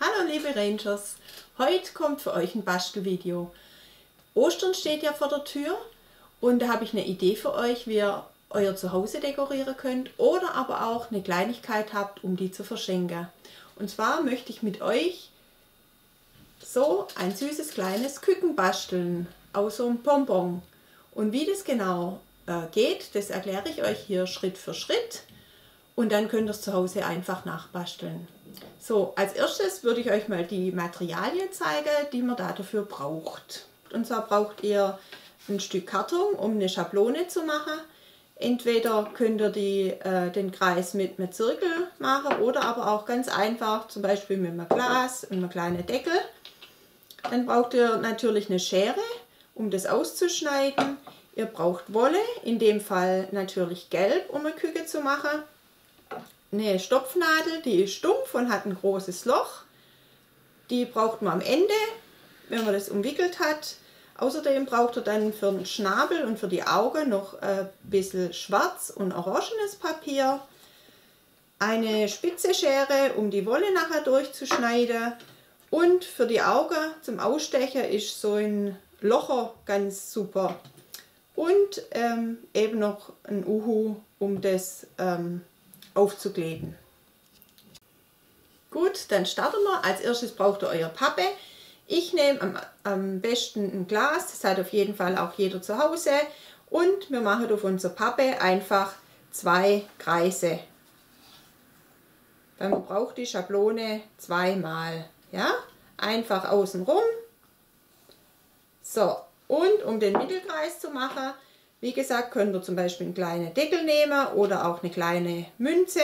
Hallo liebe Rangers, heute kommt für euch ein Bastelvideo. Ostern steht ja vor der Tür und da habe ich eine Idee für euch, wie ihr euer Zuhause dekorieren könnt oder aber auch eine Kleinigkeit habt, um die zu verschenken. Und zwar möchte ich mit euch so ein süßes kleines Küken basteln aus so einem Bonbon. Und wie das genau geht, das erkläre ich euch hier Schritt für Schritt. Und dann könnt ihr es zu Hause einfach nachbasteln. So, als erstes würde ich euch mal die Materialien zeigen, die man dafür braucht. Und zwar braucht ihr ein Stück Karton, um eine Schablone zu machen. Entweder könnt ihr den Kreis mit einem Zirkel machen oder aber auch ganz einfach, zum Beispiel mit einem Glas und einem kleinen Deckel. Dann braucht ihr natürlich eine Schere, um das auszuschneiden. Ihr braucht Wolle, in dem Fall natürlich gelb, um eine Küke zu machen. Eine Stopfnadel, die ist stumpf und hat ein großes Loch. Die braucht man am Ende, wenn man das umwickelt hat. Außerdem braucht ihr dann für den Schnabel und für die Augen noch ein bisschen schwarz und orangenes Papier. Eine spitze Schere, um die Wolle nachher durchzuschneiden. Und für die Augen zum Ausstechen ist so ein Locher ganz super. Und eben noch ein Uhu, um das aufzukleben. Gut, dann starten wir. Als erstes braucht ihr euer Pappe. Ich nehme am besten ein Glas, das hat auf jeden Fall auch jeder zu Hause. Und wir machen auf unser Pappe einfach 2 Kreise. Weil man braucht die Schablone zweimal. Ja? Einfach außen rum. So, und um den Mittelkreis zu machen, wie gesagt, könnt ihr zum Beispiel einen kleinen Deckel nehmen oder auch eine kleine Münze.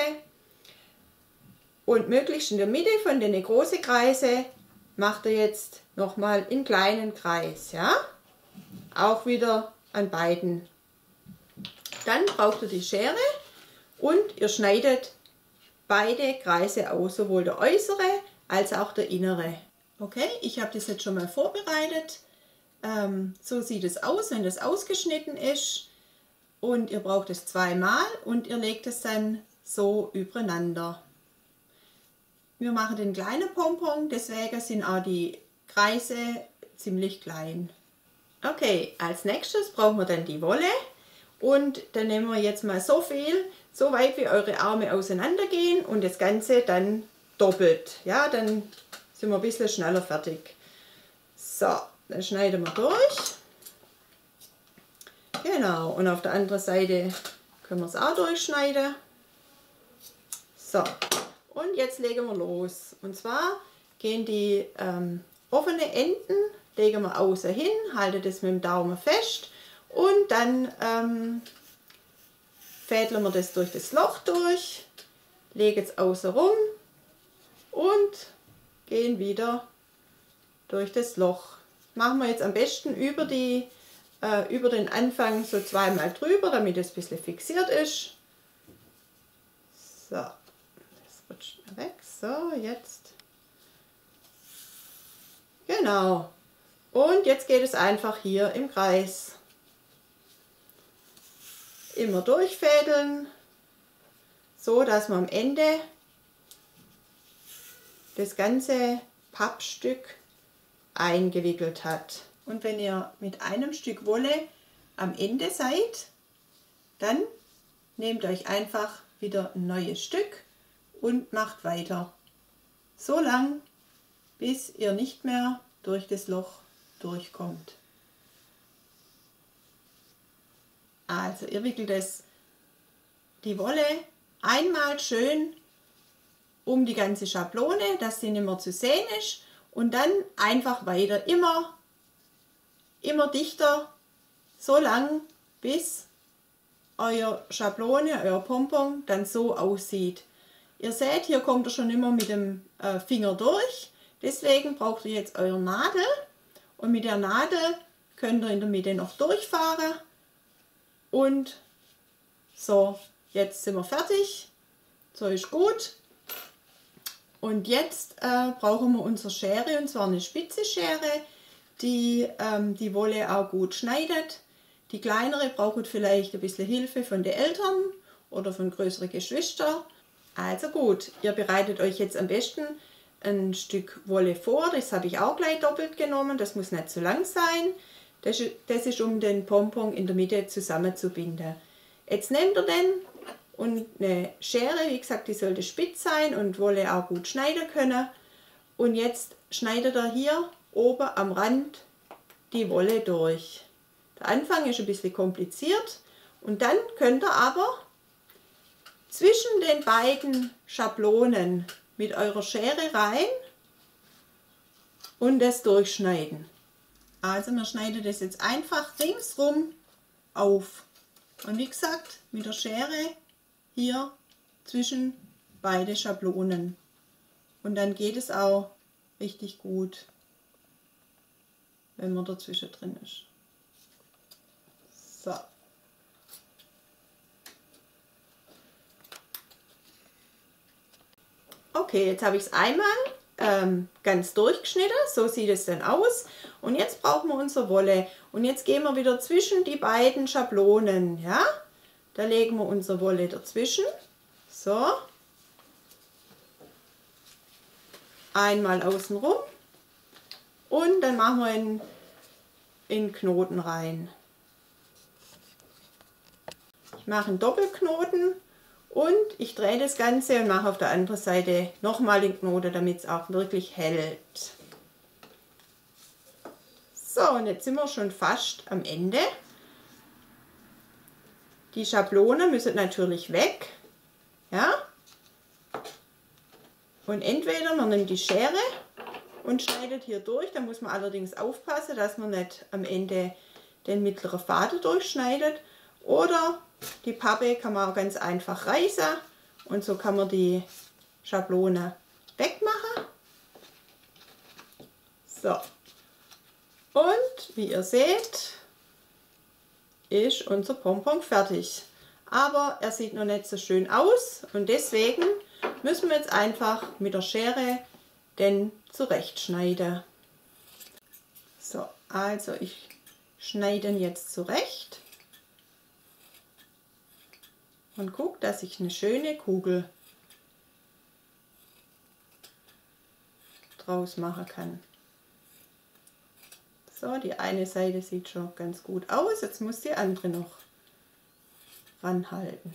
Und möglichst in der Mitte von den großen Kreise macht ihr jetzt nochmal einen kleinen Kreis. Ja? Auch wieder an beiden. Dann braucht ihr die Schere und ihr schneidet beide Kreise aus, sowohl der äußere als auch der innere. Okay, ich habe das jetzt schon mal vorbereitet. So sieht es aus, wenn das ausgeschnitten ist, und ihr braucht es zweimal und ihr legt es dann so übereinander. Wir machen den kleinen Pompon, deswegen sind auch die Kreise ziemlich klein. Okay, als nächstes brauchen wir dann die Wolle und dann nehmen wir jetzt mal so viel, so weit wie eure Arme auseinander gehen und das Ganze dann doppelt. Ja, dann sind wir ein bisschen schneller fertig. So. Dann schneiden wir durch. Genau, und auf der anderen Seite können wir es auch durchschneiden. So, und jetzt legen wir los. Und zwar gehen die offenen Enden, legen wir außen hin, halten das mit dem Daumen fest und dann fädeln wir das durch das Loch durch, legen es außen rum und gehen wieder durch das Loch. Machen wir jetzt am besten über den Anfang so zweimal drüber, damit es ein bisschen fixiert ist. So, das rutscht mal weg. So, jetzt. Genau. Und jetzt geht es einfach hier im Kreis. Immer durchfädeln, so dass man am Ende das ganze Pappstück eingewickelt hat. Und wenn ihr mit einem Stück Wolle am Ende seid, dann nehmt euch einfach wieder ein neues Stück und macht weiter. So lang, bis ihr nicht mehr durch das Loch durchkommt. Also ihr wickelt die Wolle einmal schön um die ganze Schablone, dass sie nicht mehr zu sehen ist. Und dann einfach weiter, immer dichter, so lang, bis eure Schablone, euer Pompon dann so aussieht. Ihr seht, hier kommt ihr schon immer mit dem Finger durch, deswegen braucht ihr jetzt eure Nadel und mit der Nadel könnt ihr in der Mitte noch durchfahren und so, jetzt sind wir fertig, so ist gut. Und jetzt brauchen wir unsere Schere, und zwar eine spitze Schere, die die Wolle auch gut schneidet. Die kleinere braucht vielleicht ein bisschen Hilfe von den Eltern oder von größeren Geschwistern. Also gut, ihr bereitet euch jetzt am besten ein Stück Wolle vor, das habe ich auch gleich doppelt genommen, das muss nicht zu lang sein. Das ist, um den Pompon in der Mitte zusammenzubinden. Jetzt nehmt ihr den und eine Schere, wie gesagt, die sollte spitz sein und Wolle auch gut schneiden können. Und jetzt schneidet ihr hier oben am Rand die Wolle durch. Der Anfang ist ein bisschen kompliziert und dann könnt ihr aber zwischen den beiden Schablonen mit eurer Schere rein und das durchschneiden. Also wir schneiden das jetzt einfach ringsrum auf. Und wie gesagt, mit der Schere hier zwischen beide Schablonen. Und dann geht es auch richtig gut, wenn man dazwischen drin ist. So. Okay, jetzt habe ich es einmal ganz durchgeschnitten, so sieht es dann aus. Und jetzt brauchen wir unsere Wolle. Und jetzt gehen wir wieder zwischen die beiden Schablonen. Ja? Da legen wir unsere Wolle dazwischen. So. Einmal außen rum. Und dann machen wir in Knoten rein. Ich mache einen Doppelknoten. Und ich drehe das Ganze und mache auf der anderen Seite nochmal den Knoten, damit es auch wirklich hält. So, und jetzt sind wir schon fast am Ende. Die Schablone müssen natürlich weg. Ja? Und entweder man nimmt die Schere und schneidet hier durch. Da muss man allerdings aufpassen, dass man nicht am Ende den mittleren Faden durchschneidet. Oder die Pappe kann man auch ganz einfach reißen und so kann man die Schablone wegmachen. So. Und wie ihr seht, ist unser Pompon fertig. Aber er sieht noch nicht so schön aus und deswegen müssen wir jetzt einfach mit der Schere den zurechtschneiden. So, also ich schneide ihn jetzt zurecht. Und guck, dass ich eine schöne Kugel draus machen kann. So, die eine Seite sieht schon ganz gut aus. Jetzt muss die andere noch ranhalten.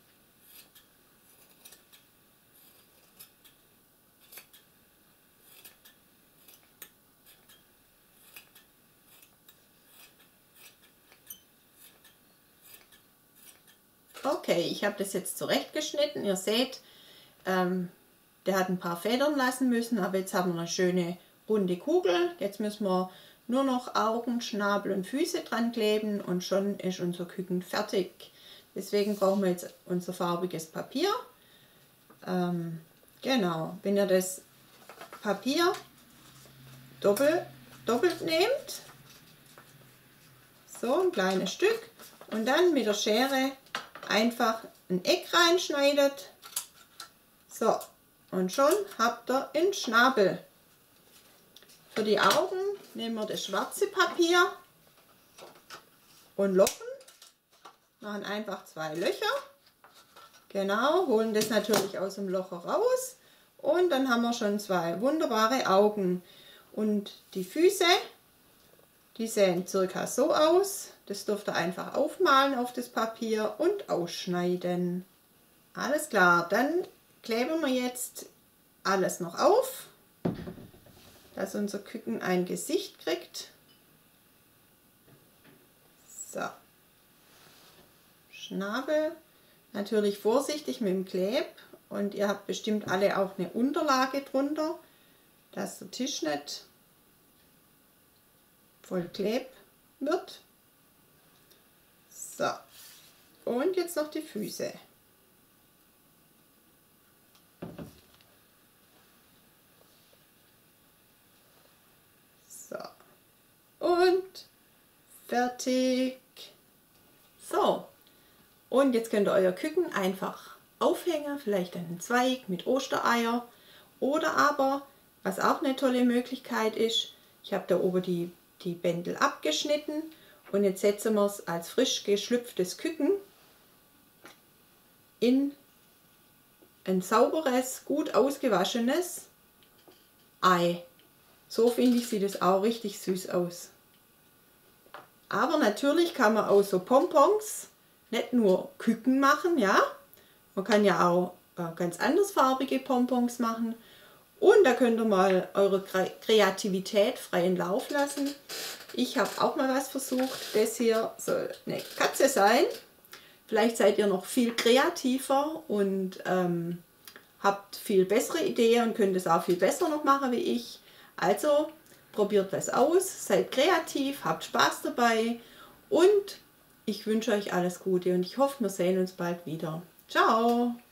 Okay, ich habe das jetzt zurechtgeschnitten. Ihr seht, der hat ein paar Federn lassen müssen, aber jetzt haben wir eine schöne runde Kugel. Jetzt müssen wir nur noch Augen, Schnabel und Füße dran kleben und schon ist unser Küken fertig. Deswegen brauchen wir jetzt unser farbiges Papier. Genau, wenn ihr das Papier doppelt nehmt, so ein kleines Stück und dann mit der Schere einfach ein Eck reinschneidet. So, und schon habt ihr einen Schnabel. Für die Augen nehmen wir das schwarze Papier und lochen. Machen einfach 2 Löcher. Genau, holen das natürlich aus dem Loch raus. Und dann haben wir schon 2 wunderbare Augen. Und die Füße, die sehen circa so aus. Das dürft ihr einfach aufmalen auf das Papier und ausschneiden. Alles klar, dann kleben wir jetzt alles noch auf, dass unser Küken ein Gesicht kriegt. So. Schnabel. Natürlich vorsichtig mit dem Kleb. Und ihr habt bestimmt alle auch eine Unterlage drunter, dass der Tisch nicht voll Kleb wird. So, und jetzt noch die Füße. So, und fertig. So, und jetzt könnt ihr euer Küken einfach aufhängen, vielleicht an einen Zweig mit Ostereier. Oder aber, was auch eine tolle Möglichkeit ist, ich habe da oben die Bändel abgeschnitten. Und jetzt setzen wir es als frisch geschlüpftes Küken in ein sauberes, gut ausgewaschenes Ei. So finde ich, sieht es auch richtig süß aus. Aber natürlich kann man aus so Pompons nicht nur Küken machen, ja. Man kann ja auch ganz andersfarbige Pompons machen. Und da könnt ihr mal eure Kreativität freien Lauf lassen. Ich habe auch mal was versucht. Das hier soll eine Katze sein. Vielleicht seid ihr noch viel kreativer und habt viel bessere Ideen und könnt es auch viel besser noch machen wie ich. Also probiert was aus, seid kreativ, habt Spaß dabei und ich wünsche euch alles Gute und ich hoffe, wir sehen uns bald wieder. Ciao!